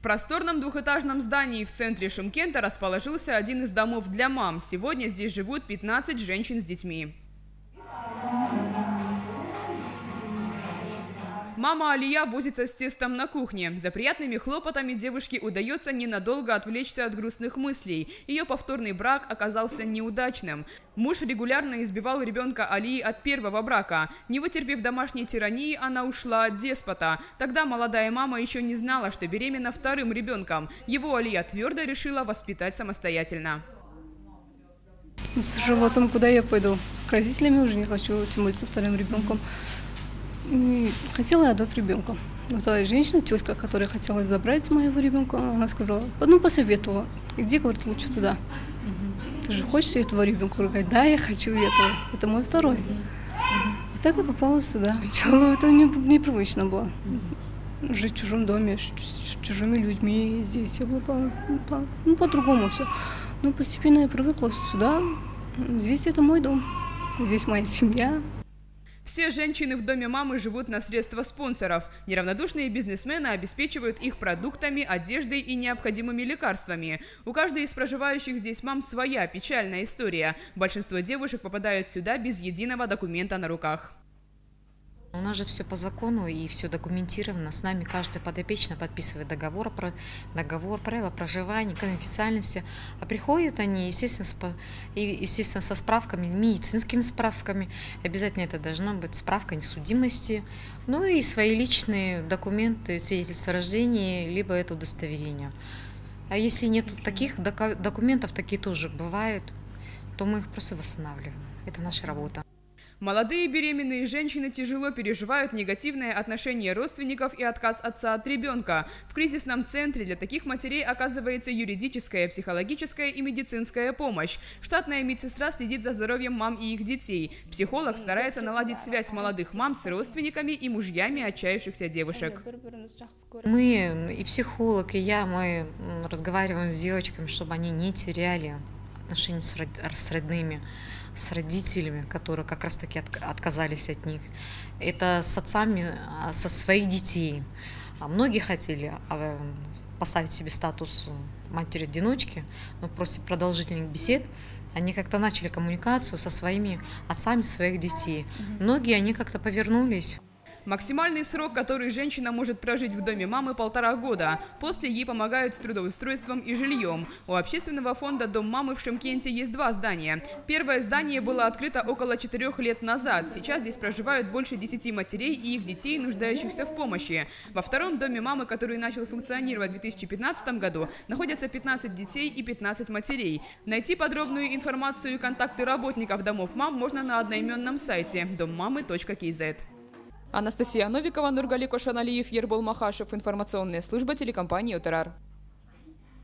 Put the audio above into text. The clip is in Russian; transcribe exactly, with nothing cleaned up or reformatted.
В просторном двухэтажном здании в центре Шымкента расположился один из домов для мам. Сегодня здесь живут пятнадцать женщин с детьми. Мама Алия возится с тестом на кухне. За приятными хлопотами девушке удается ненадолго отвлечься от грустных мыслей. Ее повторный брак оказался неудачным. Муж регулярно избивал ребенка Алии от первого брака. Не вытерпев домашней тирании, она ушла от деспота. Тогда молодая мама еще не знала, что беременна вторым ребенком. Его Алия твердо решила воспитать самостоятельно. С животом куда я пойду? К родителям уже не хочу, тем более со вторым ребенком. И хотела я отдать ребенка. Но та женщина, тетка, которая хотела забрать моего ребенка, она сказала, ну посоветовала, иди, говорит, лучше туда. Ты же хочешь этого ребенка? Я говорю, да, я хочу этого. Это мой второй. И так я попала сюда. Сначала это мне непривычно было. Жить в чужом доме, с чужими людьми. Здесь я была по, по, ну, по-другому все. Но постепенно я привыкла сюда. Здесь это мой дом. Здесь моя семья. Все женщины в доме мамы живут на средства спонсоров. Неравнодушные бизнесмены обеспечивают их продуктами, одеждой и необходимыми лекарствами. У каждой из проживающих здесь мам своя печальная история. Большинство девушек попадают сюда без единого документа на руках. У нас же все по закону и все документировано. С нами каждый подопечный подписывает договор, про, договор, правила проживания, конфиденциальности. А приходят они, естественно, с, естественно, со справками, медицинскими справками. Обязательно это должна быть справка о несудимости. Ну и свои личные документы, свидетельство о рождении, либо это удостоверение. А если нет таких документов, такие тоже бывают, то мы их просто восстанавливаем. Это наша работа. Молодые беременные женщины тяжело переживают негативное отношение родственников и отказ отца от ребенка. В кризисном центре для таких матерей оказывается юридическая, психологическая и медицинская помощь. Штатная медсестра следит за здоровьем мам и их детей. Психолог старается наладить связь молодых мам с родственниками и мужьями отчаявшихся девушек. Мы, и психолог, и я, мы разговариваем с девочками, чтобы они не теряли отношения с родными, с родителями, которые как раз таки отказались от них. Это с отцами, со своих детей. Многие хотели поставить себе статус матери-одиночки, но после продолжительных бесед они как-то начали коммуникацию со своими отцами своих детей. Многие, они как-то повернулись. Максимальный срок, который женщина может прожить в доме мамы, полтора года. После ей помогают с трудоустройством и жильем. У общественного фонда «Дом мамы» в Шымкенте есть два здания. Первое здание было открыто около четырех лет назад. Сейчас здесь проживают больше десяти матерей и их детей, нуждающихся в помощи. Во втором доме мамы, который начал функционировать в две тысячи пятнадцатом году, находятся пятнадцать детей и пятнадцать матерей. Найти подробную информацию и контакты работников домов мам можно на одноименном сайте дом мамы точка кей зет. Анастасия Новикова, Нургали Кошаналиев, Ербол Махашев. Информационная служба телекомпании «Отерар».